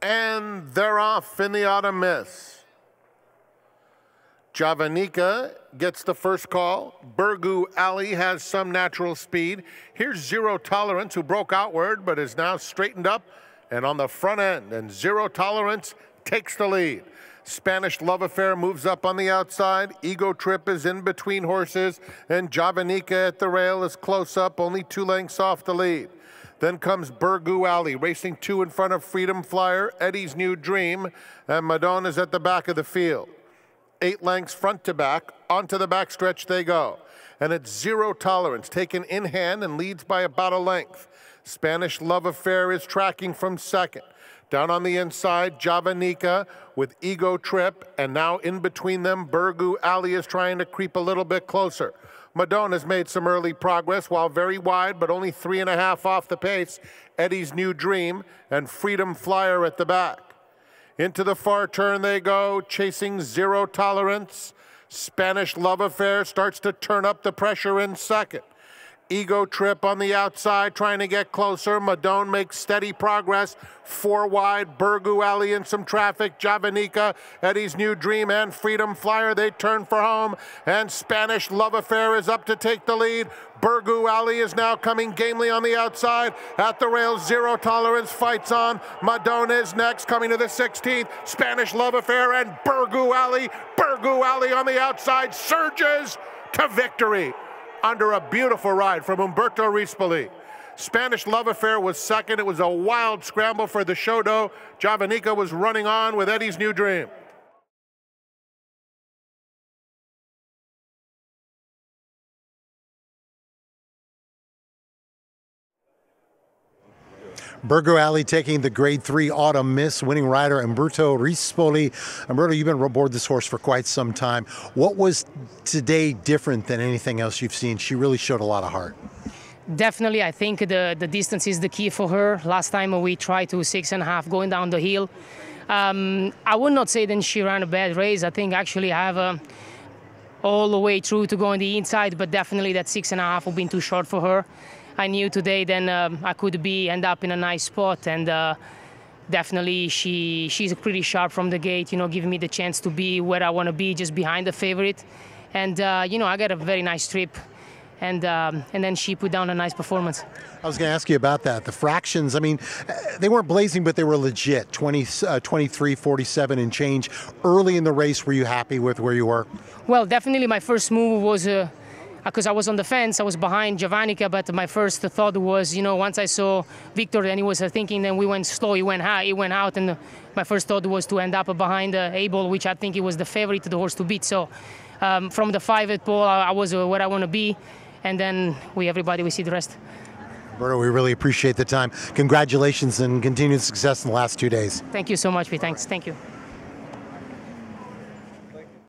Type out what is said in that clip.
And they're off in the autumn miss. Javanica gets the first call. Burgoo Alley has some natural speed. Here's Zero Tolerance, who broke outward but is now straightened up and on the front end. And Zero Tolerance takes the lead. Spanish Love Affair moves up on the outside. Ego Trip is in between horses. And Javanica at the rail is close up, only 2 lengths off the lead. Then comes Burgoo Alley, racing 2 in front of Freedom Flyer, Eddie's New Dream, and Madonna's at the back of the field. 8 lengths front to back, onto the backstretch they go. And it's Zero Tolerance, taken in hand and leads by about a length. Spanish Love Affair is tracking from second. Down on the inside, Javanica with Ego Trip, and now in between them, Burgoo Alley is trying to creep a little bit closer. Madonna's made some early progress, while very wide, but only 3.5 off the pace. Eddie's New Dream and Freedom Flyer at the back. Into the far turn they go, chasing Zero Tolerance. Spanish Love Affair starts to turn up the pressure in second. Ego Trip on the outside, trying to get closer. Madonna makes steady progress. 4 wide, Burgoo Alley in some traffic. Javanica, Eddie's New Dream, and Freedom Flyer, they turn for home. And Spanish Love Affair is up to take the lead. Burgoo Alley is now coming gamely on the outside. At the rails, Zero Tolerance fights on. Madonna is next, coming to the 16th. Spanish Love Affair and Burgoo Alley. Burgoo Alley on the outside surges to victory under a beautiful ride from Umberto Rispoli. Spanish Love Affair was second. It was a wild scramble for the Shodo. Javanica was running on with Eddie's New Dream. Burgoo Alley taking the Grade 3 Autumn Miss, winning rider Umberto Rispoli. Umberto, you've been aboard this horse for quite some time. What was today different than anything else you've seen? She really showed a lot of heart. Definitely, I think the distance is the key for her. Last time we tried to 6.5 going down the hill. I would not say then she ran a bad race. I think actually I have all the way through to go on the inside, but definitely that 6.5 would be too short for her. I knew today then I could end up in a nice spot, and definitely she's pretty sharp from the gate, you know, giving me the chance to be where I want to be, just behind the favorite. And you know, I got a very nice trip, and then she put down a nice performance. I was going to ask you about that. The fractions, I mean, they weren't blazing, but they were legit. 23, 47 and change. Early in the race, were you happy with where you were? Well, definitely my first move was because I was on the fence, I was behind Javanica, but my first thought was, you know, once I saw Victor, and he was thinking, then we went slow, he went high, he went out, and my first thought was to end up behind Abel, which I think he was the favorite, the horse to beat. So from the 5 at pole, I was where I want to be, and then everybody, we see the rest. Roberto, we really appreciate the time. Congratulations and continued success in the last 2 days. Thank you so much, Pete. Thanks. Thank you.